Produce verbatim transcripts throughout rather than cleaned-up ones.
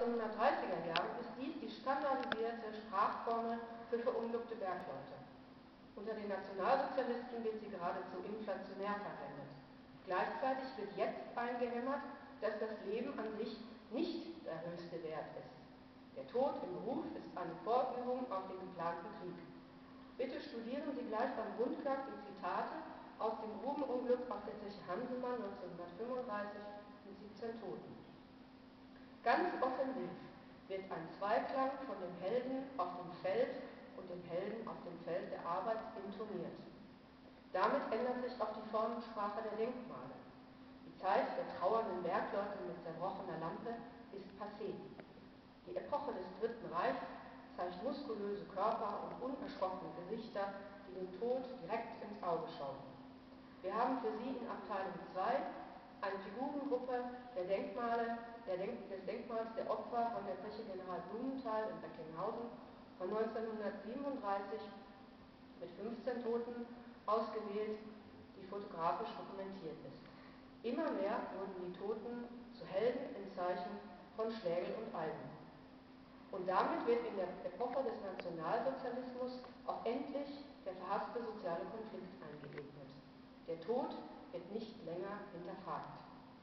neunzehnhundertdreißiger Jahren ist dies die standardisierte Sprachformel für verunglückte Bergleute. Unter den Nationalsozialisten wird sie geradezu inflationär verwendet. Gleichzeitig wird jetzt eingehämmert, dass das Leben an sich nicht der höchste Wert ist. Der Tod im Beruf ist eine Vorübung auf den geplanten Krieg. Bitte studieren Sie gleich beim Rundgang die Zitate aus dem Grubenunglück auf der Zeche Hansemann neunzehnhundertfünfunddreißig mit siebzehn Toten. Ganz offensiv wird ein Zweiklang von dem Helden auf dem Feld und dem Helden auf dem Feld der Arbeit intoniert. Damit ändert sich auch die Formensprache der Denkmale. Die Zeit der trauernden Bergleute mit zerbrochener Lampe ist passé. Die Epoche des Dritten Reichs zeigt muskulöse Körper und unerschrockene Gesichter, die dem Tod direkt ins Auge schauen. Wir haben für Sie in Abteilung zwei eine Figurengruppe der Denkmale, der Denk des Denkmals der Opfer von der Zeche General Blumenthal in Recklinghausen von neunzehnhundertsiebenunddreißig mit fünfzehn Toten ausgewählt, die fotografisch dokumentiert ist. Immer mehr wurden die Toten zu Helden im Zeichen von Schlägel und Eisen. Und damit wird in der Epoche des Nationalsozialismus auch endlich der verhasste soziale Konflikt eingeebnet. Der Tod wird nicht länger hinterfragt.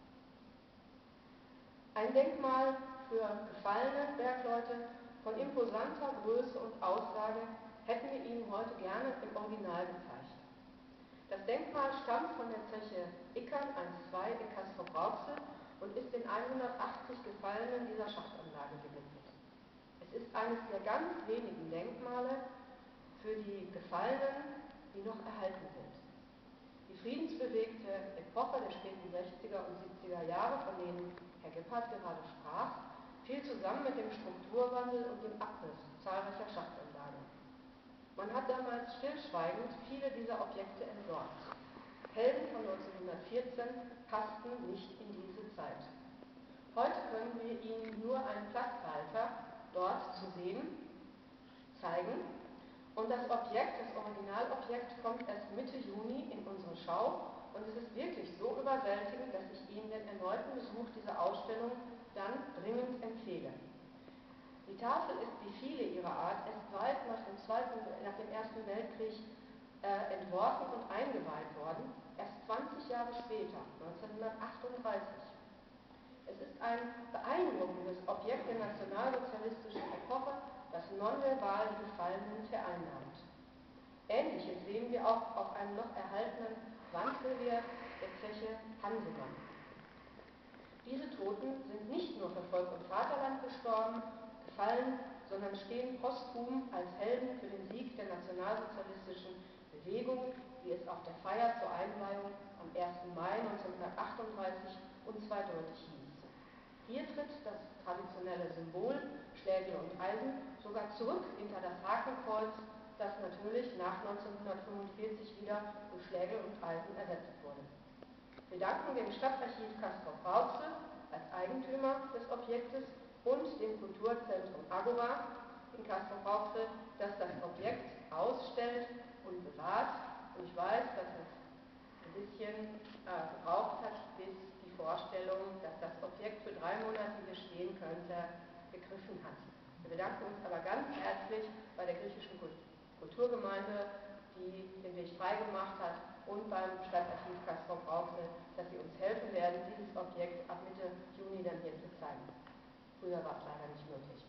Ein Denkmal für gefallene Bergleute von imposanter Größe und Aussage hätten wir Ihnen heute gerne im Original gezeigt. Das Denkmal stammt von der Zeche Ickern eins zwei Eckersdorf Rauxel und ist den hundertachtzig Gefallenen dieser Schachtanlage gewidmet. Es ist eines der ganz wenigen Denkmale für die Gefallenen, die noch erhalten sind. Die friedensbewegte Epoche der späten sechziger und siebziger Jahre, von denen Herr Gebhardt gerade sprach, fiel zusammen mit dem Strukturwandel und dem Abriss zahlreicher Schachtanlagen. Man hat damals stillschweigend viele dieser Objekte entsorgt. Helden von neunzehnhundertvierzehn passten nicht in diese Zeit. Heute können wir Ihnen nur einen Platzhalter dort zu sehen zeigen. Und das Objekt, das Originalobjekt, kommt erst Mitte Juni in unsere Schau und es ist wirklich so überwältigend, dass ich Ihnen den erneuten Besuch dieser Ausstellung dann dringend empfehle. Die Tafel ist wie viele ihrer Art erst weit nach dem, Zweiten, nach dem Ersten Weltkrieg äh, entworfen und eingeweiht worden, erst zwanzig Jahre später, neunzehnhundertachtunddreißig. Es ist ein beeindruckendes Objekt der nationalsozialistischen Epoche, das nonverbal die Gefallenen vereinnahmt. Ähnliches sehen wir auch auf einem noch erhaltenen Wandrelief der Zeche Hansemann. Diese Toten sind nicht nur für Volk und Vaterland gestorben, gefallen, sondern stehen posthum als Helden für den Sieg der nationalsozialistischen Bewegung, wie es auf der Feier zur Einweihung am ersten Mai neunzehnhundertachtunddreißig unzweideutig hieß. Hier tritt das traditionelle Symbol Schlägel und Eisen sogar zurück hinter das Hakenkreuz, das natürlich nach neunzehnhundertfünfundvierzig wieder durch Schlägel und Eisen ersetzt wurde. Wir danken dem Stadtarchiv Castrop-Rauxel als Eigentümer des Objektes und dem Kulturzentrum Agora in Castrop-Rauxel, das das Objekt ausstellt und bewahrt. Und ich weiß, dass es ein bisschen äh, gebraucht hat, bis die Vorstellung, dass das Objekt für drei Monate hier stehen könnte, gegriffen hat. Wir bedanken uns aber ganz herzlich bei der griechischen Kulturgemeinde, die den Weg freigemacht hat, und beim Stadtarchiv Castrop-Rauxel, dass sie uns helfen werden, dieses Objekt ab Mitte Juni dann hier zu zeigen. Früher war es leider nicht möglich.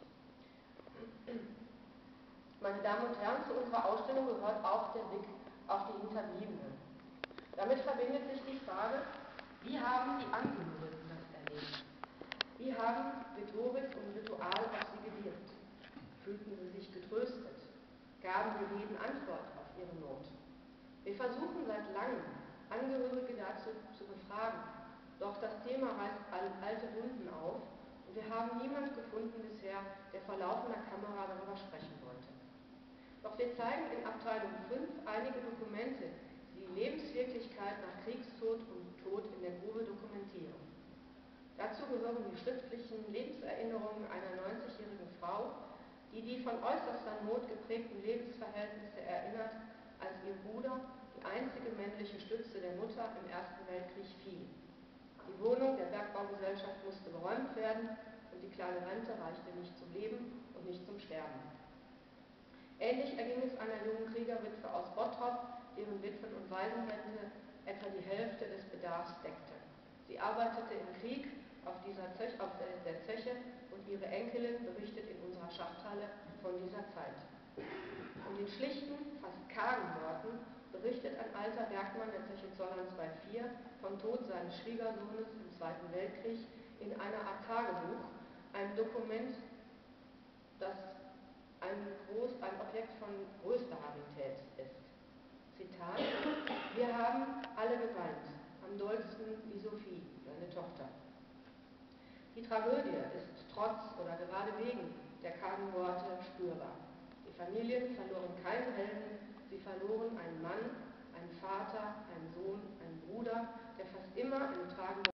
Meine Damen und Herren, zu unserer Ausstellung gehört auch der Blick auf die Hinterbliebenen. Damit verbindet sich die Frage, wie haben die Angehörigen das erlebt? Wie haben Rhetorik und Ritual auf sie gewirkt? Fühlten sie sich getröstet? Gaben wir jeden Antwort auf ihre Not? Wir versuchen seit langem, Angehörige dazu zu befragen, doch das Thema reißt alte Wunden auf und wir haben niemanden gefunden bisher, der vor laufender Kamera darüber sprechen wollte. Doch wir zeigen in Abteilung fünf einige Dokumente, die die Lebenswirklichkeit nach Kriegstod und Tod in der Grube dokumentieren. Dazu gehören die schriftlichen Lebenserinnerungen einer neunzigjährigen Frau, die die von äußerster Not geprägten Lebensverhältnisse erinnert, als ihr Bruder, die einzige männliche Stütze der Mutter, im Ersten Weltkrieg fiel. Die Wohnung der Bergbaugesellschaft musste geräumt werden und und die kleine Rente reichte nicht zum Leben und nicht zum Sterben. Ähnlich erging es einer jungen Kriegerwitwe aus Bottrop, deren Witwen- und Waisenrente etwa die Hälfte des Bedarfs deckte. Sie arbeitete im Krieg auf, dieser Zech, auf der Zeche und ihre Enkelin berichtet in unserer Schachthalle von dieser Zeit. Und in schlichten, fast kargen Worten berichtet ein alter Bergmann der Zeche Zollern zwei vier vom Tod seines Schwiegersohnes im Zweiten Weltkrieg in einer Art Tagebuch, einem Dokument, das ein, groß, ein Objekt von größter Rarität ist. Zitat: Wir haben alle geweint, am dollsten die Sophie, seine Tochter. Die Tragödie ist trotz oder gerade wegen der kargen Worte spürbar. Die Familien verloren keine Helden, sie verloren einen Mann, einen Vater, einen Sohn, einen Bruder, der fast immer eine tragende